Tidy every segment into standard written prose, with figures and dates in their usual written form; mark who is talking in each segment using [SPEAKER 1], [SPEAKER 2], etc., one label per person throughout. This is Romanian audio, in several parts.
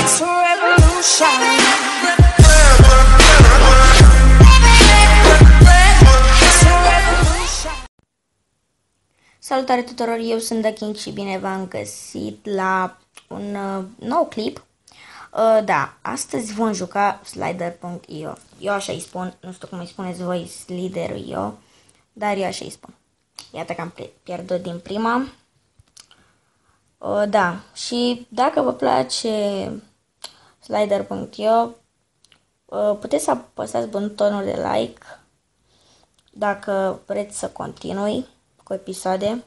[SPEAKER 1] It's a revolution. It's a revolution.
[SPEAKER 2] Salutare tuturor, eu sunt The King și bine v-am găsit la un nou clip. Da, astăzi vom juca Slider.io. Eu așa îi spun, nu știu cum îi spuneți voi, Slider.io, dar eu așa îi spun. Iată că am pierdut din prima. Da, și dacă vă place Slider.io, puteți să apăsați butonul de like dacă vreți să continui cu episoade.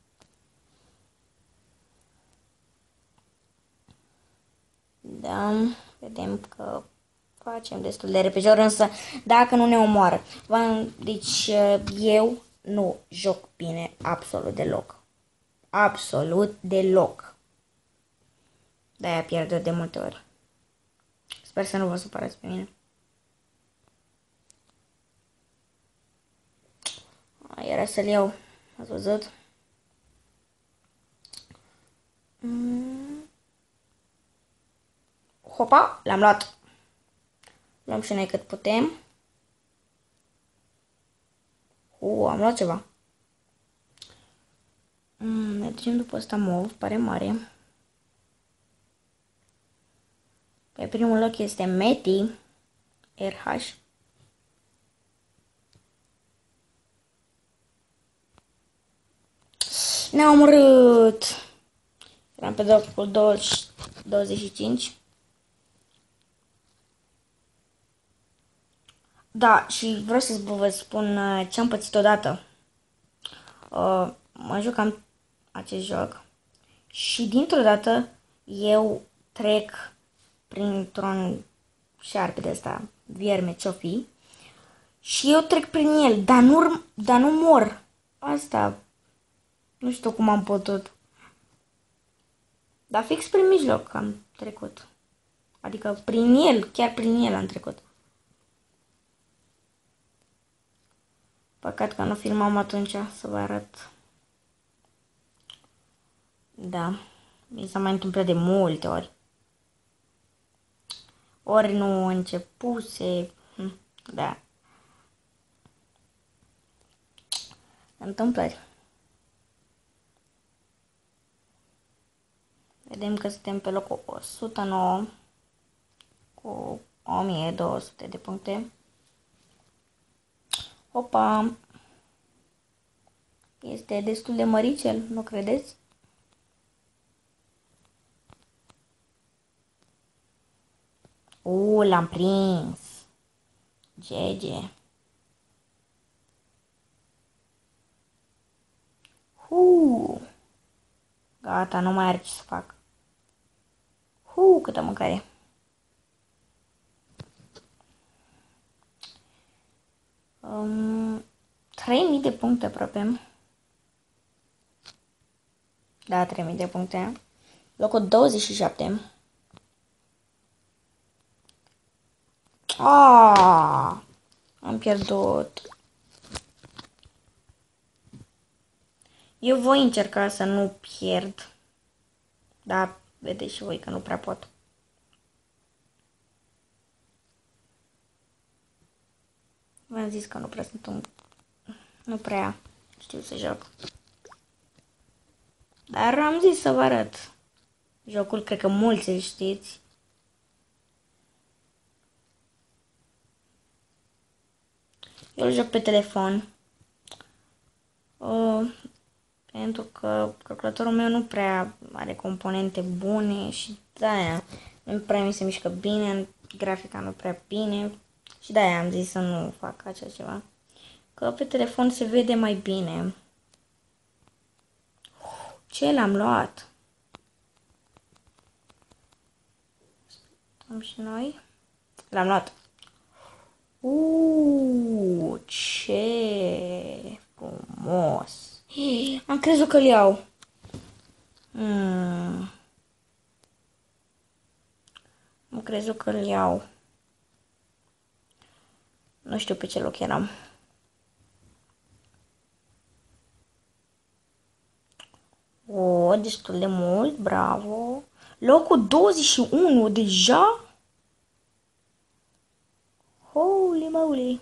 [SPEAKER 2] Da, vedem că facem destul de repejor, însă dacă nu ne omoară. Deci eu nu joc bine absolut deloc. Absolut deloc. De-aia pierd de multe ori. Sper să nu vă supărați pe mine. Era să-l iau. Ați văzut? Hopa, l-am luat. Luăm și noi cât putem. Am luat ceva. Ne ducem după ăsta mov, pare mare. Pe primul loc este Meti RH. Ne-a omorât. Eram pe locul 25. Da, și vreau să vă spun ce am pățit odată. Mă jucam acest joc și dintr-o dată eu trec printr-un șarpe de ăsta, vierme ce-o fi, și eu trec prin el, dar nu mor. Asta, nu știu cum am putut. Dar fix prin mijloc am trecut. Adică prin el, chiar prin el am trecut. Păcat că nu filmam atunci să vă arăt. Da, mi s-a mai întâmplat de multe ori. Ori nu începuse, da. Întâmplări. Vedem că suntem pe locul 109 cu 1200 de puncte. Opa! Este destul de măricel, nu credeți? L-am prins! GG! Gata, nu mai are ce să fac. Câtă mâncare! Um, 3000 de puncte aproape. Da, 3000 de puncte. Locul 27. Am pierdut. Eu voi încerca să nu pierd. Dar vedeți și voi că nu prea pot. V-am zis că nu prea știu să joc. Dar am zis să vă arăt. Jocul cred că mulți îl știți. Eu îl joc pe telefon. Pentru că calculatorul meu nu prea are componente bune și de-aia nu prea mi se mișcă bine, grafica nu prea bine și de-aia am zis să nu fac așa ceva. Că pe telefon se vede mai bine. Ce l-am luat? Stăm și noi. L-am luat. Ce frumos! Am crezut că-l iau. Am crezut că-l iau. Nu știu pe ce loc eram. Destul de mult, bravo. Locul 21 deja? Holy moly!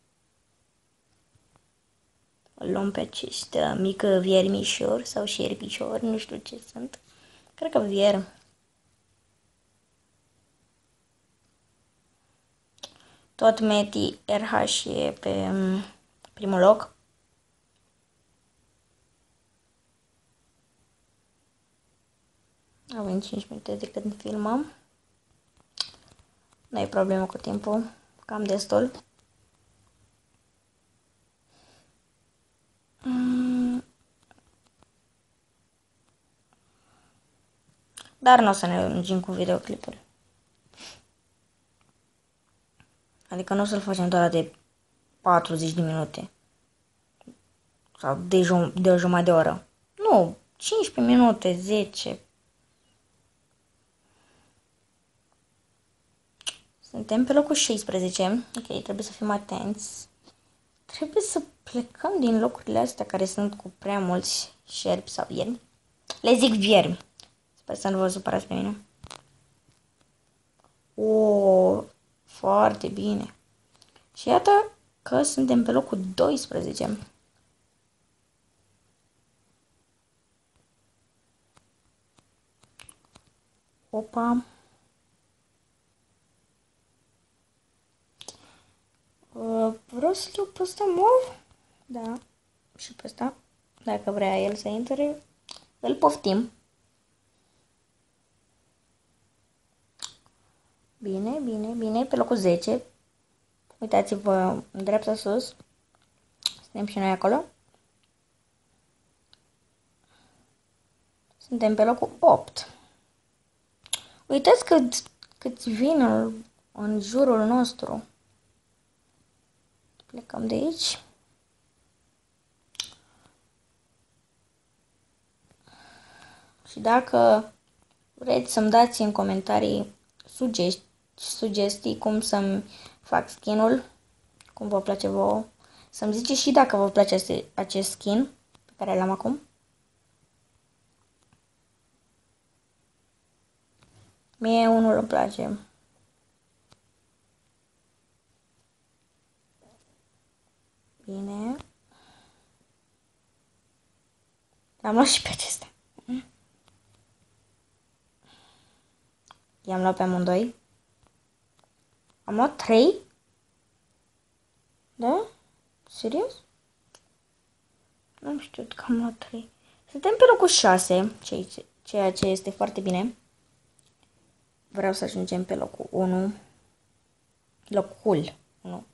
[SPEAKER 2] Îl luăm pe acest mic viermișor sau șerpișor, nu știu ce sunt. Cred că vier. Tot Meti RH e pe primul loc. Avem 5 minute de când filmăm. Nu e problemă cu timpul. Cam destul. Dar nu o să ne lungim cu videoclipul. Adică nu o să-l facem doar de 40 de minute. Sau de o jumătate de oră. Nu, 15 minute, 10. Suntem pe locul 16. Ok, trebuie să fim atenți. Trebuie să plecăm din locurile astea care sunt cu prea mulți șerpi sau viermi. Le zic viermi. Sper să nu vă supărați pe mine. O, foarte bine. Și iată că suntem pe locul 12. Opa. Vreau să iau pe ăsta mov. Da. Și pe ăsta. Dacă vrea el să intre, îl poftim. Bine, bine, bine. Pe locul 10. Uitați-vă în dreapta sus. Suntem și noi acolo. Suntem pe locul 8. Uitați cât vin în jurul nostru. Plecăm de aici. Și dacă vreți să-mi dați în comentarii sugestii cum să-mi fac skin-ul, cum vă place vouă, să-mi ziceți și dacă vă place acest skin pe care l-am acum. Mie unul îmi place. Bine. L-am luat și pe acesta. I-am luat pe amândoi. Am luat 3? Da? Serios? Nu știu că am luat 3. Suntem pe locul 6, ceea ce este foarte bine. Vreau să ajungem pe locul 1. Locul 1.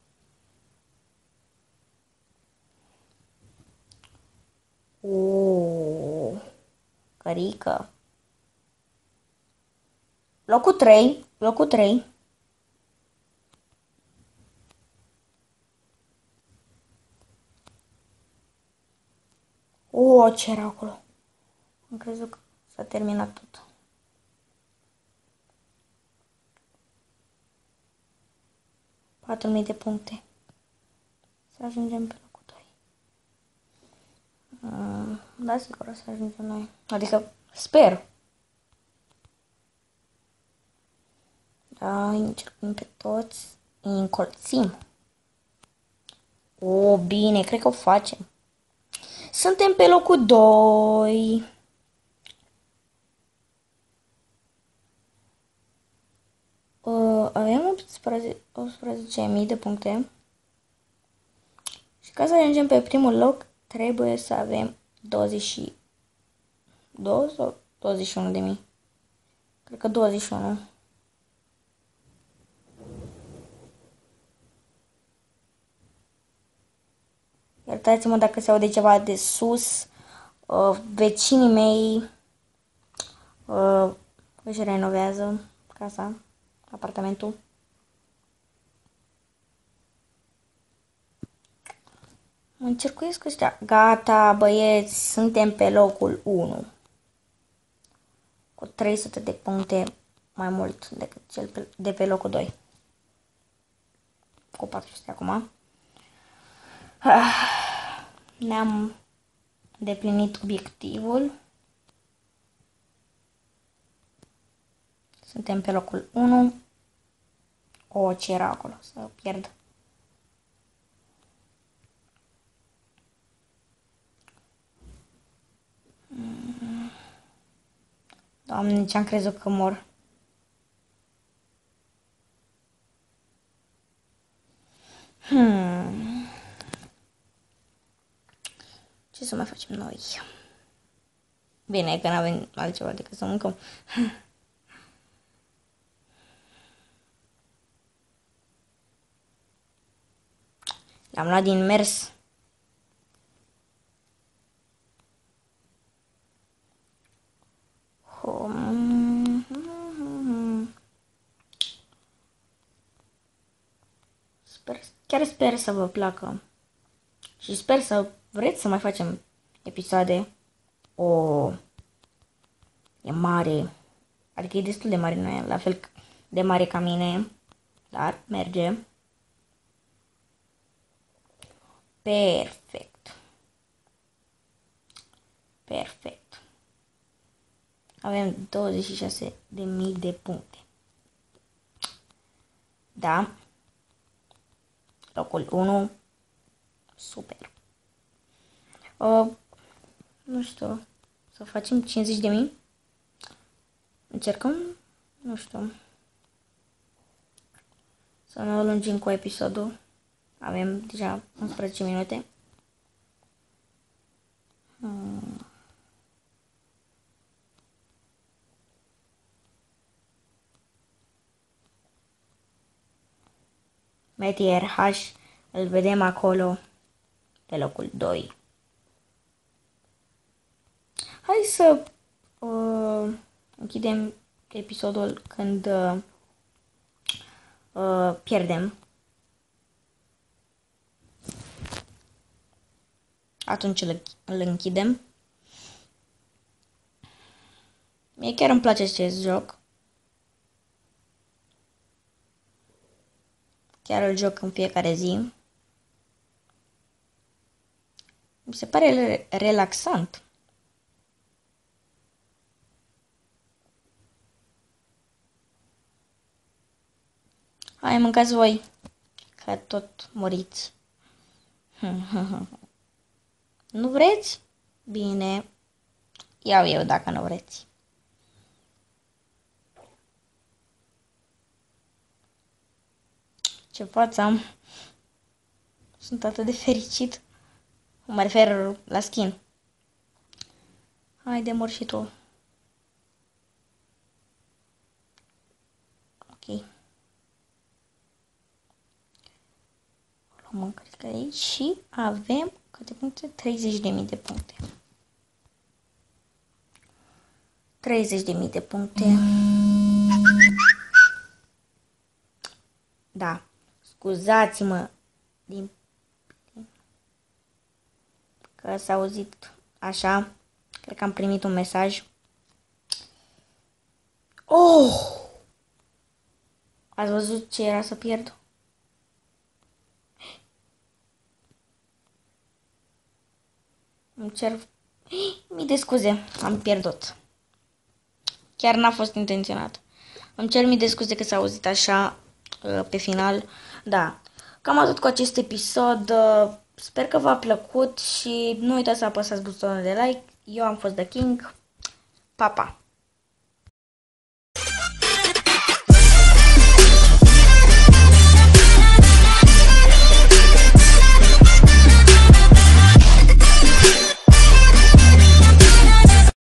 [SPEAKER 2] Cărică. Locul 3. Locul 3. Ce era acolo? Am crezut că s-a terminat tot. $4.000 de puncte. Să ajungem pe locul 2. Da, sigur o să ajungem noi. Adică, sper. Da, încercăm pe toți. Îi încolțim. Bine, cred că o facem. Suntem pe locul 2. Avem 18.000 de puncte. Și ca să ajungem pe primul loc, trebuie să avem 22 sau 21 de mii. Cred că 21. Iertați-mă dacă se aude ceva de sus. Vecinii mei își renovează casa, apartamentul. Încercuiesc ăștia. Gata, băieți, suntem pe locul 1. Cu 300 de puncte mai mult decât cel de pe locul 2. Cu 400 acum. Ne-am deplinit obiectivul. Suntem pe locul 1. O, ce era acolo? Să pierd. Doamne, ce-am crezut că mor. Ce să mai facem noi? Bine, că n-avem altceva decât să mâncăm. L-am luat din mers. Chiar sper să vă placă. Și sper să vreți să mai facem episoade. E mare. Adică e destul de mare, nu e la fel de mare ca mine. Dar merge. Perfect. Perfect. Avem 26.000 de puncte. Da. Locul 1. Super. Nu știu. Să facem 50.000? Încercăm? Nu știu. Să ne lungim cu episodul. Avem deja 11 minute. Metier H, îl vedem acolo pe locul 2. Hai să închidem episodul când pierdem. Atunci îl închidem. Mie chiar îmi place acest joc. Chiar îl joc în fiecare zi. Mi se pare relaxant. Hai, mâncați voi, că tot muriți. Nu vreți? Bine, iau eu dacă nu vreți. Ce față am? Sunt atât de fericit. Mă refer la skin. Haide, mor și tu. Ok. Luăm cred că aici și avem câte puncte? 30.000 de puncte. 30.000 de puncte. Da. Scuzați-mă că s-a auzit așa. Cred că am primit un mesaj. Oh! Ați văzut ce era să pierd? Îmi cer mii de scuze. Am pierdut. Chiar n-a fost intenționat. Îmi cer mii de scuze că s-a auzit așa pe final. Da. Cam atât cu acest episod. Sper că v-a plăcut și nu uitați să apăsați butonul de like. Eu am fost The King. Pa, pa!